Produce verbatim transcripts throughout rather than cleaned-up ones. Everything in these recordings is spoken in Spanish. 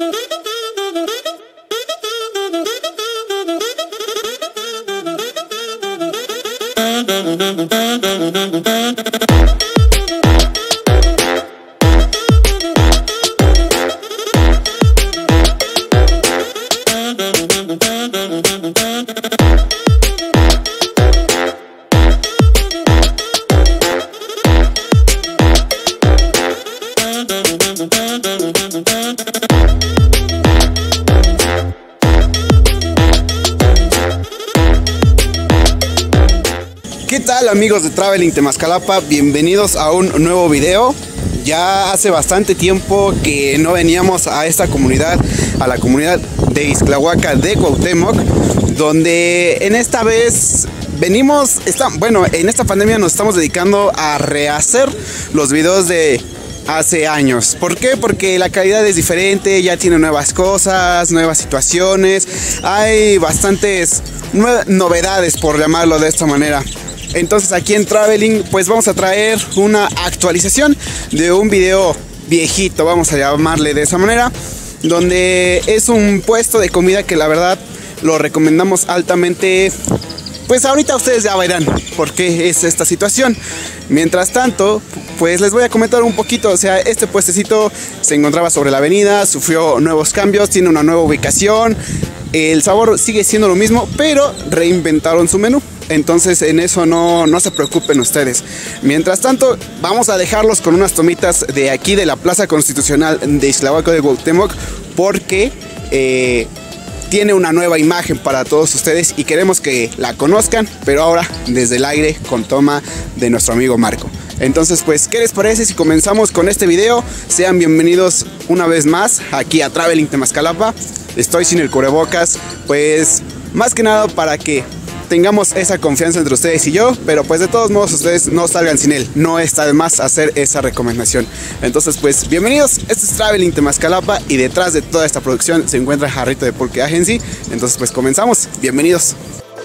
¿Qué tal, amigos de Traveling Temascalapa? Bienvenidos a un nuevo video. Ya hace bastante tiempo que no veníamos a esta comunidad, a la comunidad de Ixtlahuaca de Cuauhtémoc, donde en esta vez venimos, está, bueno, en esta pandemia nos estamos dedicando a rehacer los videos de hace años. ¿Por qué? Porque la calidad es diferente, ya tiene nuevas cosas, nuevas situaciones, hay bastantes novedades, por llamarlo de esta manera. Entonces aquí en Traveling pues vamos a traer una actualización de un video viejito, vamos a llamarle de esa manera, donde es un puesto de comida que la verdad lo recomendamos altamente. Pues ahorita ustedes ya verán por qué es esta situación. Mientras tanto, pues les voy a comentar un poquito. O sea, este puestecito se encontraba sobre la avenida, sufrió nuevos cambios, tiene una nueva ubicación. El sabor sigue siendo lo mismo, pero reinventaron su menú. Entonces en eso no, no se preocupen ustedes. Mientras tanto, vamos a dejarlos con unas tomitas de aquí de la Plaza Constitucional de Ixtlahuaca de Cuauhtémoc, porque eh, tiene una nueva imagen para todos ustedes y queremos que la conozcan, pero ahora desde el aire con toma de nuestro amigo Marco. Entonces pues, ¿qué les parece si comenzamos con este video? Sean bienvenidos una vez más aquí a Traveling Temascalapa. Estoy sin el cubrebocas, pues más que nada para que tengamos esa confianza entre ustedes y yo, pero pues de todos modos ustedes no salgan sin él, no está de más hacer esa recomendación. Entonces pues bienvenidos, este es Traveling Temascalapa y detrás de toda esta producción se encuentra Jarrito de Pulque Agency. Entonces pues comenzamos, bienvenidos.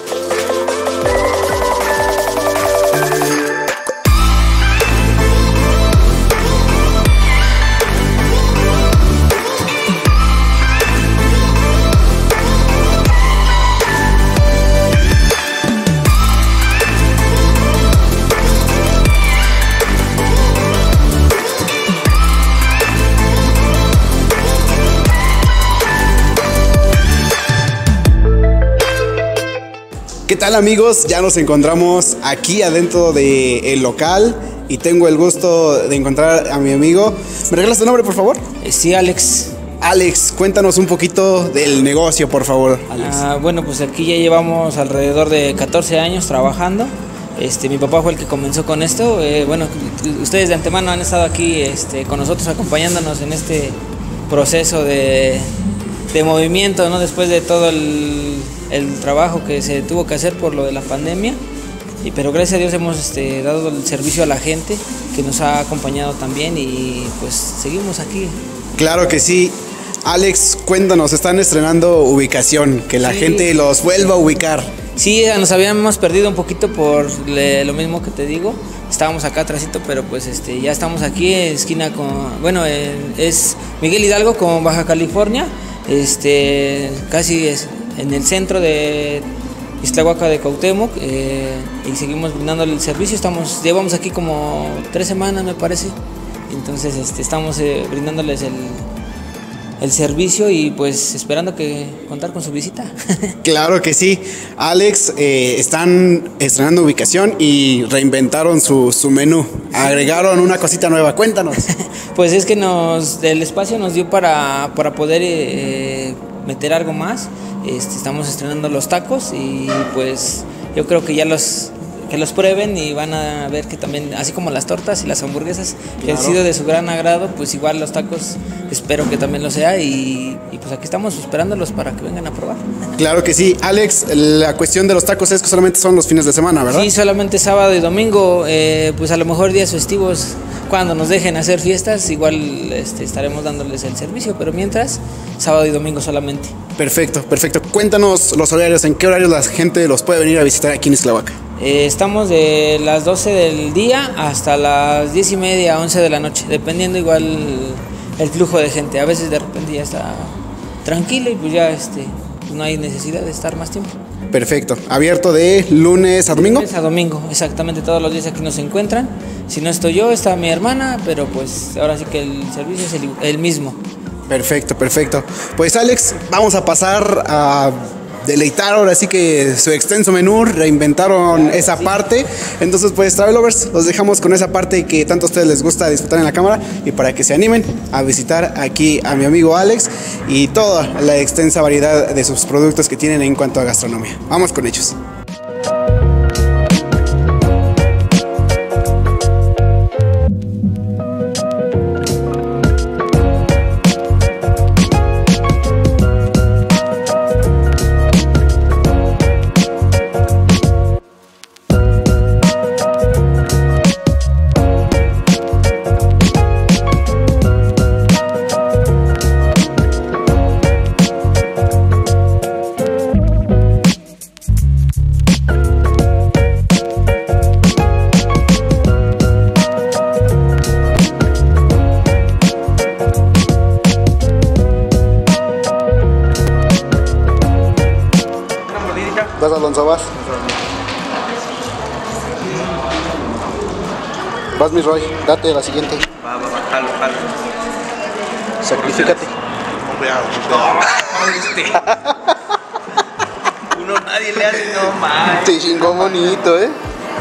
¿Qué tal, amigos? Ya nos encontramos aquí adentro del local y tengo el gusto de encontrar a mi amigo. ¿Me regalas tu nombre, por favor? Eh, sí, Alex. Alex, cuéntanos un poquito del negocio, por favor, Alex. Ah, bueno, pues aquí ya llevamos alrededor de catorce años trabajando. Este, mi papá fue el que comenzó con esto. Eh, bueno, ustedes de antemano han estado aquí este, con nosotros acompañándonos en este proceso de, de movimiento, ¿no? Después de todo el... el trabajo que se tuvo que hacer por lo de la pandemia, y, pero gracias a Dios hemos este, dado el servicio a la gente que nos ha acompañado también y pues seguimos aquí. Claro que sí. Alex, cuéntanos, están estrenando ubicación, que la sí. gente los vuelva a ubicar. Sí, nos habíamos perdido un poquito por le, lo mismo que te digo, estábamos acá atrásito, pero pues este, ya estamos aquí en esquina con, bueno, eh, es Miguel Hidalgo con Baja California, este, casi es en el centro de Ixtlahuaca de Cuauhtémoc, eh, y seguimos brindándole el servicio. Estamos, llevamos aquí como tres semanas, me parece. Entonces este, estamos eh, brindándoles el, el servicio y pues esperando que contar con su visita. Claro que sí. Alex, eh, están estrenando ubicación y reinventaron su, su menú. Agregaron una cosita nueva. Cuéntanos. Pues es que nos el espacio nos dio para, para poder eh, meter algo más. Este, estamos estrenando los tacos y pues yo creo que ya los que los prueben y van a ver que también, así como las tortas y las hamburguesas, claro, que han sido de su gran agrado, pues igual los tacos espero que también lo sea y, y pues aquí estamos esperándolos para que vengan a probar. Claro que sí. Alex, la cuestión de los tacos es que solamente son los fines de semana, ¿verdad? Sí, solamente sábado y domingo, eh, pues a lo mejor días festivos, cuando nos dejen hacer fiestas, igual este, estaremos dándoles el servicio, pero mientras, sábado y domingo solamente. Perfecto, perfecto. Cuéntanos los horarios, ¿en qué horarios la gente los puede venir a visitar aquí en Ixtlahuaca? Eh, estamos de las doce del día hasta las diez y media, once de la noche, dependiendo igual el flujo de gente. A veces de repente ya está tranquilo y pues ya este, no hay necesidad de estar más tiempo. Perfecto. ¿Abierto de lunes a domingo? Lunes a domingo, exactamente, todos los días aquí nos encuentran. Si no estoy yo, está mi hermana, pero pues ahora sí que el servicio es el, el mismo. Perfecto, perfecto. Pues Alex, vamos a pasar a deleitar ahora sí que su extenso menú, reinventaron esa parte. Entonces pues Travelovers, los dejamos con esa parte que tanto a ustedes les gusta disfrutar en la cámara y para que se animen a visitar aquí a mi amigo Alex y toda la extensa variedad de sus productos que tienen en cuanto a gastronomía. Vamos con ellos. ¿Vas, Alonso? ¿Vas? Vas, mi Roy. Date la siguiente. Va, va, va, jalo, jalo. Sacrifícate. Este. Uno nadie le hace, no más. Te chingó bonito, ¿eh?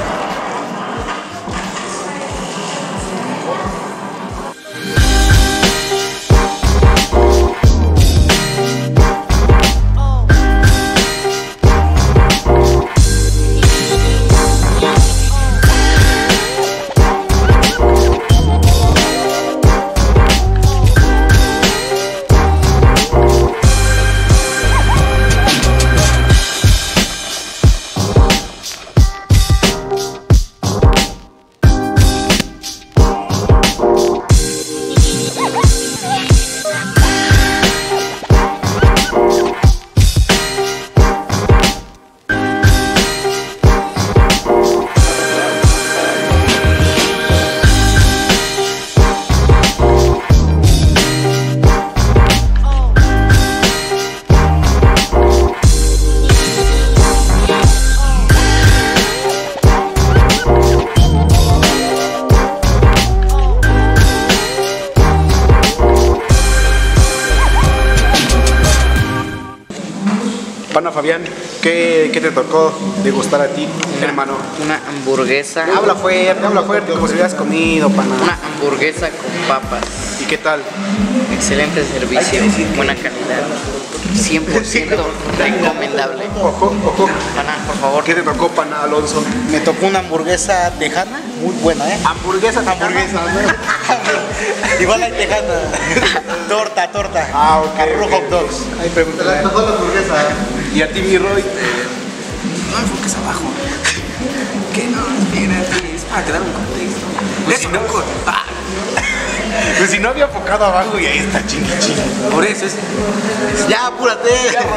Pana Fabián, ¿qué, ¿qué te tocó degustar a ti, una, hermano? Una hamburguesa. Habla fuerte, habla fuerte, como si hubieras comido, pana. Una hamburguesa con papas. ¿Y qué tal? Excelente servicio, buena calidad. cien por ciento recomendable. Ojo, ojo. Pana, por favor. ¿Qué te tocó, pana Alonso? Me tocó una hamburguesa tejana, muy buena, ¿eh? Hamburguesa, Hamburguesa, ¿no? Igual hay tejana. Torta, torta. Ah, ok. Arroz hot dogs. Ahí pregúntale. la hamburguesa. ¿Y a ti, mi Roy? No enfoques abajo. Que no, espérate, es para quedar un contexto. Pues si no, ah, Pues si no había enfocado abajo y ahí está chingui chingui. por eso es. Ya, apúrate.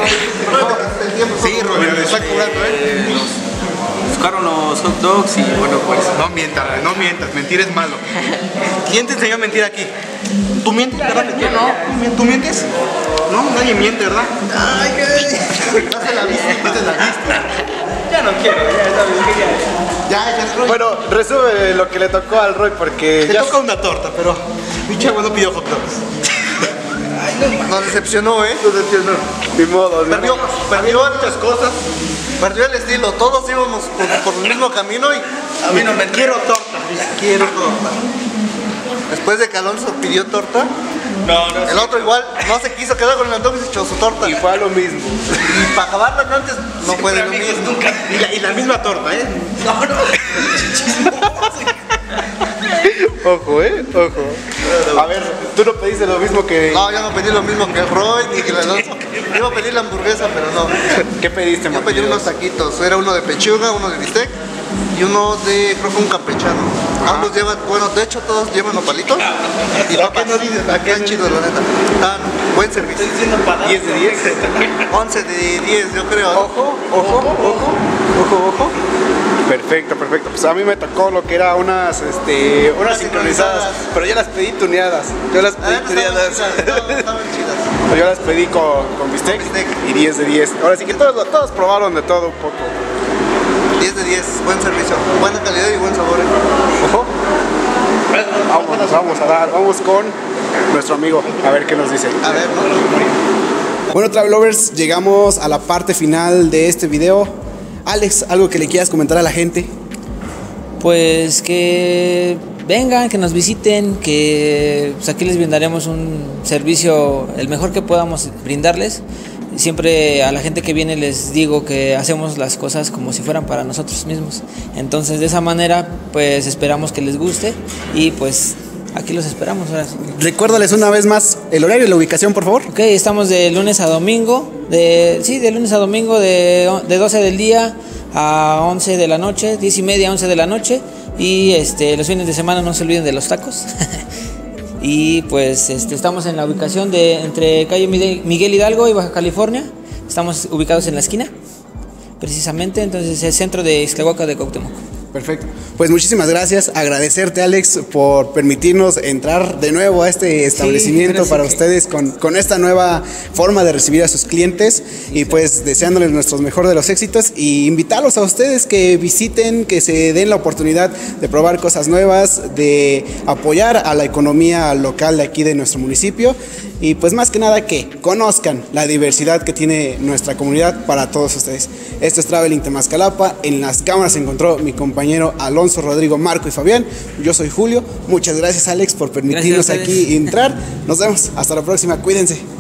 Sí, Roberto, me está cobrando, ¿eh? eh, los- buscaron los hot dogs y bueno, pues. No mientas, no mientas, mentir es malo. ¿Quién te enseñó a mentir aquí? ¿Tú mientes, verdad? Yo no. ¿Tú mientes? No, nadie miente, ¿verdad? Ay, qué. No se la viste, no se la viste. Ya no quiero, ya sabes que ya. Ya, ya, Roy. Bueno, resume lo que le tocó al Roy porque Te ya... toca una torta, pero mi chavo no pidió hot dogs. Nos decepcionó, ¿eh? No decepcionó. Ni modo, ni Perdió, modo. perdió muchas cosas. Perdió el estilo. Todos íbamos por, por el mismo camino y a mí no me quiero torta. Quiero torta. Después de que Alonso pidió torta, No, no. el otro igual no se quiso quedar con el antojo y se echó su torta. Y fue a lo mismo. Y para acabarla antes no fue de lo mismo. Y la, y la misma torta, ¿eh? No, no. Ojo, eh, ojo. A ver, tú no pediste lo mismo que... No, yo no pedí lo mismo que el Roy ni que el Alonso. Iba a pedir la hamburguesa, pero no. ¿Qué pediste, Yo pedí Martín? unos taquitos. Era uno de pechuga, uno de bistec y uno de, creo que un campechano. Ambos llevan, bueno, de hecho todos llevan nopalitos y papas. Están chidos, la neta. Están buen servicio. diez de diez. once de diez, yo creo. Ojo, ojo, ojo, ojo, ojo. Perfecto, perfecto. Pues a mí me tocó lo que era unas, este, unas sincronizadas, sincronizadas. pero yo las pedí tuneadas. Yo las pedí Ah, estaban tuneadas. chidas, estaban- estaban chidas. Yo las pedí con, con bistec Bistec. y diez de diez. Ahora sí que todos, todos probaron de todo un poco. diez de diez, buen servicio, buena calidad y buen sabor. Ojo. Vamos, vamos a dar, vamos con nuestro amigo, a ver qué nos dice. A ver, ¿no? Bueno, Travelovers, llegamos a la parte final de este video. Alex, ¿algo que le quieras comentar a la gente? Pues que vengan, que nos visiten, que pues, aquí les brindaremos un servicio el mejor que podamos brindarles. Siempre a la gente que viene les digo que hacemos las cosas como si fueran para nosotros mismos. Entonces de esa manera pues esperamos que les guste y pues aquí los esperamos ahora sí. Recuérdales una vez más el horario y la ubicación, por favor. Ok, estamos de lunes a domingo, de, sí, de lunes a domingo de, de doce del día a once de la noche, diez y media a once de la noche. Y este, los fines de semana no se olviden de los tacos. Y pues este, estamos en la ubicación de entre calle Miguel Hidalgo y Baja California. Estamos ubicados en la esquina, precisamente, entonces es el centro de Ixtlahuaca de Cuauhtémoc. Perfecto. Pues muchísimas gracias. Agradecerte, Alex, por permitirnos entrar de nuevo a este establecimiento sí para que- ustedes con, con esta nueva forma de recibir a sus clientes y pues deseándoles nuestros mejor de los éxitos y invitarlos a ustedes que visiten, que se den la oportunidad de probar cosas nuevas, de apoyar a la economía local de aquí de nuestro municipio y pues más que nada que conozcan la diversidad que tiene nuestra comunidad para todos ustedes. Esto es Traveling Temascalapa. En las cámaras se encontró mi compañero Alonso, Rodrigo, Marco y Fabián. Yo soy Julio. Muchas gracias, Alex, por permitirnos Gracias a ustedes. aquí entrar. Nos vemos. Hasta la próxima. Cuídense.